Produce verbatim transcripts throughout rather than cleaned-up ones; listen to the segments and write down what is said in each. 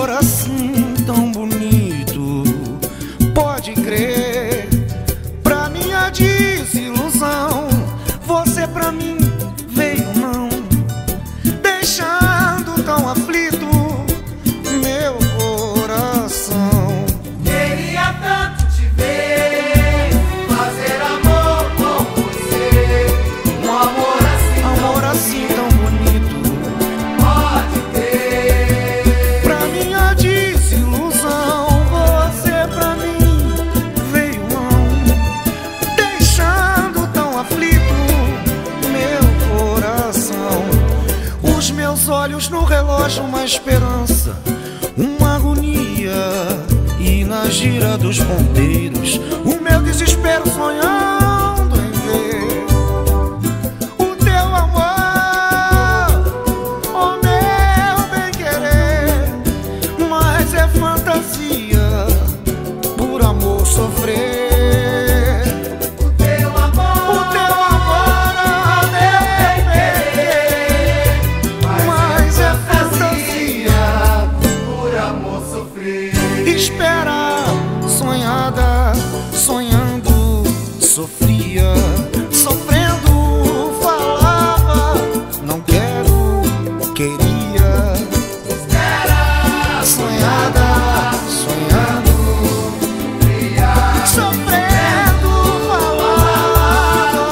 amor assim tão bonito, pode crer. Pra minha desilusão, você pra mim veio não, deixando tão aflito meu coração. Queria tanto te ver, fazer amor com você, um amor assim, amor assim tão bonito, pode ter. pra minha desilusão, você pra mim veio não, deixando tão aflito meu coração. Os meus olhos no relógio, uma esperança, uma agonia, e na gira dos ponteiros o meu desespero sonhando em ver o teu amor, o meu bem-querer. Mas é fantasia, por amor sofrer. O teu amor, O teu amor, oh, meu bem-querer, mas é fantasia, por amor sofrer. espera sonhada, sonhando, sofria, sofrendo, falava, não quero, queria. Espera, Sonhada, sonhando, fria, sofrendo, falava.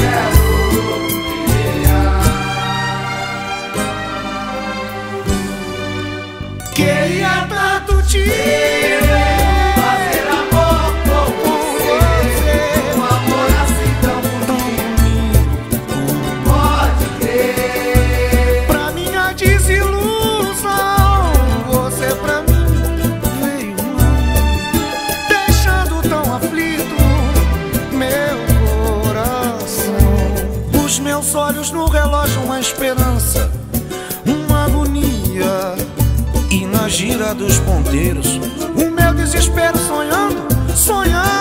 Queria tanto te ver, fazer amor com você, um amor assim tão bonito, pode crer. pra minha desilusão, você pra mim veio não, deixando tão aflito meu coração. Os meus olhos no relógio, uma esperança, uma agonia, e na gira dos ponteiros o meu desespero sonhando, sonhando